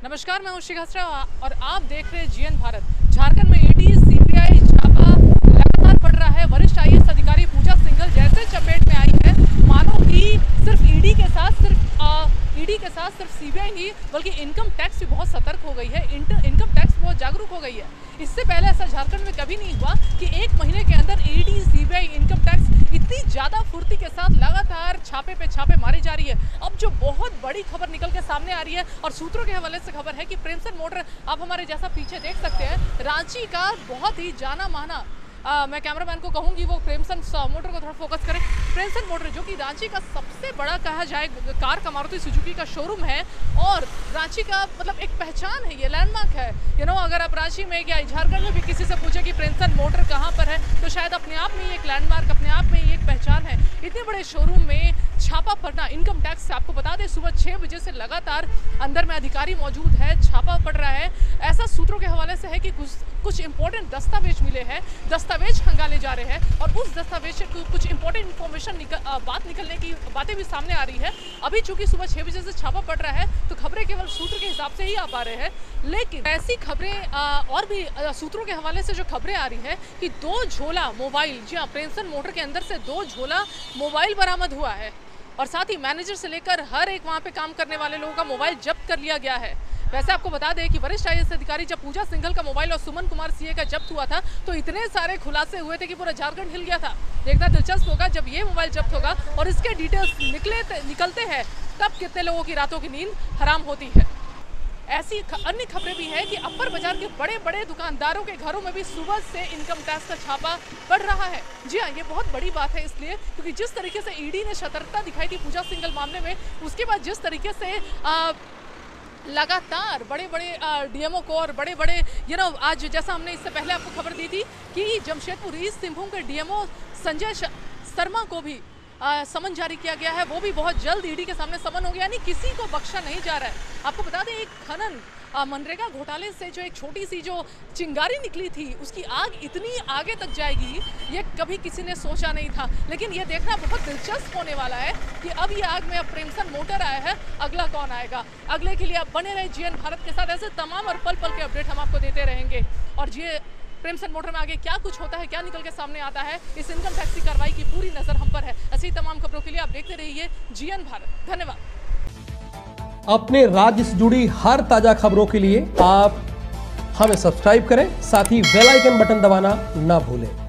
नमस्कार, मैं हूं शिखा और आप देख रहे हैं जीएन भारत। झारखंड में ईडी सीबीआई छापा लगातार बढ़ रहा है। वरिष्ठ आईएएस अधिकारी पूजा सिंघल जैसे चपेट में आई है, मानो कि सिर्फ ईडी के साथ सिर्फ सीबीआई नहीं बल्कि इनकम टैक्स भी बहुत सतर्क हो गई है। इनकम टैक्स बहुत जागरूक हो गई है। इससे पहले ऐसा झारखंड में कभी नहीं हुआ कि एक महीने के अंदर ईडी सीबीआई इनकम टैक्स इतनी ज्यादा फुर्ती के साथ लगातार छापे पे छापे मारी जा रही है। अब जो बहुत बड़ी खबर निकल के सामने आ रही है और सूत्रों के हवाले से खबर है कि प्रेमसन मोटर, आप हमारे जैसा पीछे देख सकते हैं, रांची का बहुत ही जाना माना, मैं कैमरामैन को कहूंगी वो प्रेमसन मोटर को थोड़ा फोकस करें। प्रेमसन मोटर जो कि रांची का सबसे बड़ा कहा जाए कार का मारुति सुजुकी का शोरूम है और रांची का मतलब एक पहचान है, ये लैंडमार्क है। अगर आप रांची में या झारखंड में भी किसी से पूछे कि प्रेमसन मोटर कहाँ पर है तो शायद अपने आप में एक लैंडमार्क, अपने आप में एक पहचान है। इतने बड़े शोरूम में छापा पड़ना इनकम टैक्स से, आपको बता दें सुबह 6 बजे से लगातार अंदर में अधिकारी मौजूद है, छापा पड़ रहा है। ऐसा सूत्रों के हवाले से है कि कुछ इंपॉर्टेंट दस्तावेज मिले हैं, दस्तावेज खंगाले जा रहे हैं और उस दस्तावेज से कुछ इंपॉर्टेंट इन्फॉर्मेशन निकलने की बातें भी सामने आ रही है। अभी चूंकि सुबह 6 बजे से छापा पड़ रहा है तो खबरें केवल सूत्र के हिसाब से ही आ पा रहे हैं, लेकिन ऐसी खबरें और भी सूत्रों के हवाले से जो खबरें आ रही है कि 2 झोला मोबाइल, जी हाँ, प्रेमसन मोटर के अंदर से 2 झोला मोबाइल बरामद हुआ है और साथ ही मैनेजर से लेकर हर एक वहां पे काम करने वाले लोगों का मोबाइल जब्त कर लिया गया है। वैसे आपको बता दें कि वरिष्ठ आईएएस अधिकारी जब पूजा सिंघल का मोबाइल और सुमन कुमार सीए का जब्त हुआ था तो इतने सारे खुलासे हुए थे कि पूरा झारखंड हिल गया था। देखना दिलचस्प होगा जब ये मोबाइल जब्त होगा और इसके डिटेल्स निकलते हैं तब कितने लोगों की रातों की नींद हराम होती है। ऐसी अन्य खबरें भी है कि अपर बाजार के बड़े बड़े दुकानदारों के घरों में भी सुबह से इनकम टैक्स का छापा बढ़ रहा है। जी हाँ, ये बहुत बड़ी बात है इसलिए क्योंकि जिस तरीके से ईडी ने सतर्कता दिखाई थी पूजा सिंघल मामले में, उसके बाद जिस तरीके से लगातार बड़े बड़े डीएमओ को और बड़े बड़े आज जैसा हमने इससे पहले आपको खबर दी थी कि जमशेदपुर ईस्ट सिंहभूम के डीएमओ संजय शर्मा को भी समन जारी किया गया है। वो भी बहुत जल्द ईडी के सामने समन हो गया, यानी किसी को बख्शा नहीं जा रहा है। आपको बता दें एक खनन मनरेगा घोटाले से जो एक छोटी सी जो चिंगारी निकली थी उसकी आग इतनी आगे तक जाएगी ये कभी किसी ने सोचा नहीं था। लेकिन ये देखना बहुत दिलचस्प होने वाला है कि अब ये आग में अब प्रेमसन मोटर आया है, अगला कौन आएगा। अगले के लिए आप बने रहे जीएन भारत के साथ, ऐसे तमाम और पल पल के अपडेट हम आपको देते रहेंगे। और ये प्रेमसन मोटर में आगे क्या कुछ होता है, क्या निकल के सामने आता है, इस इनकम टैक्स की कार्रवाई की पूरी नजर हम पर है। ऐसी तमाम खबरों के लिए आप देखते रहिए जीएन भारत। धन्यवाद। अपने राज्य से जुड़ी हर ताजा खबरों के लिए आप हमें सब्सक्राइब करें, साथ ही बेल आइकन बटन दबाना ना भूलें।